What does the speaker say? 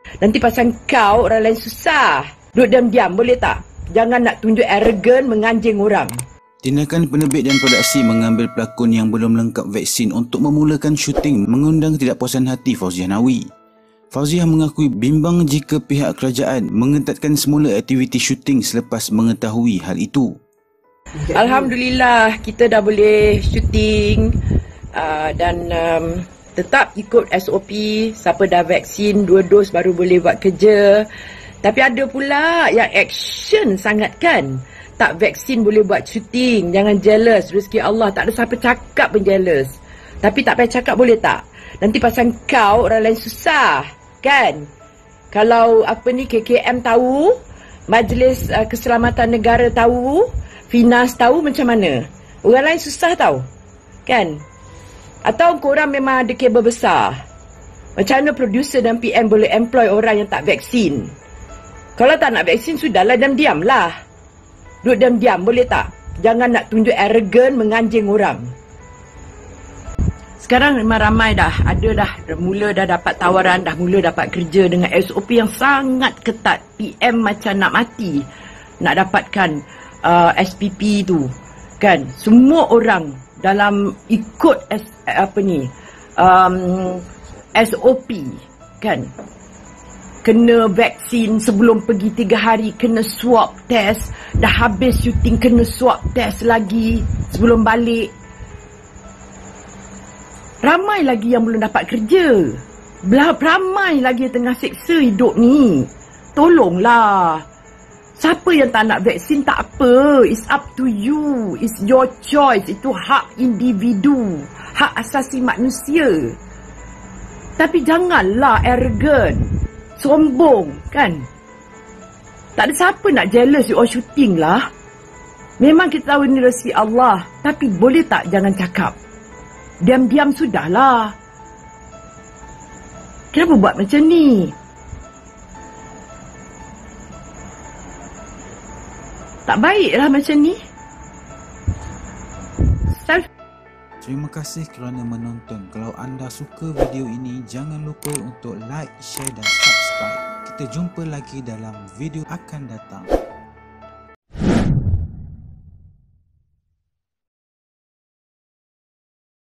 Nanti pasal kau orang lain susah. Duduk diam-diam boleh tak? Jangan nak tunjuk arrogant menganjing orang. Tindakan penerbit dan produksi mengambil pelakon yang belum lengkap vaksin untuk memulakan syuting mengundang ketidakpuasan hati Fauziah Nawi. Fauziah mengakui bimbang jika pihak kerajaan mengetatkan semula aktiviti syuting selepas mengetahui hal itu. Alhamdulillah kita dah boleh syuting dan tetap ikut SOP. Siapa dah vaksin 2 dos baru boleh buat kerja. Tapi ada pula yang action sangat kan. Tak vaksin boleh buat syuting. Jangan jealous. Rezeki Allah. Tak ada siapa cakap pun jealous. Tapi tak payah cakap boleh tak? Nanti pasal kau orang lain susah. Kan? Kalau KKM tahu. Majlis Keselamatan Negara tahu. Finas tahu macam mana. Orang lain susah tahu. Kan? Atau korang memang ada kabel besar. Macam mana producer dan PM boleh employ orang yang tak vaksin? Kalau tak nak vaksin, sudahlah diam-diam lah. Duduk diam-diam boleh tak? Jangan nak tunjuk arrogant menganjing orang. Sekarang memang ramai dah. Ada dah. Mula dah dapat tawaran. Dah mula dapat kerja dengan SOP yang sangat ketat. PM macam nak mati. Nak dapatkan SPP tu. Kan? Semua orang dalam ikut SOP. Kan? Kena vaksin sebelum pergi 3 hari, kena swab test. Dah habis syuting, kena swab test lagi sebelum balik. Ramai lagi yang belum dapat kerja. Ramai lagi yang tengah seksa hidup ni. Tolonglah. Siapa yang tak nak vaksin tak apa. It's up to you. It's your choice. Itu hak individu. Hak asasi manusia. Tapi janganlah arrogant. Sombong, kan? Tak ada siapa nak jealous you all shooting lah. Memang kita tahu ni rezeki Allah. Tapi boleh tak jangan cakap? Diam-diam sudahlah. Kenapa buat macam ni? Tak baiklah macam ni. Terima kasih kerana menonton. Kalau anda suka video ini, jangan lupa untuk like, share dan subscribe. Kita jumpa lagi dalam video akan datang.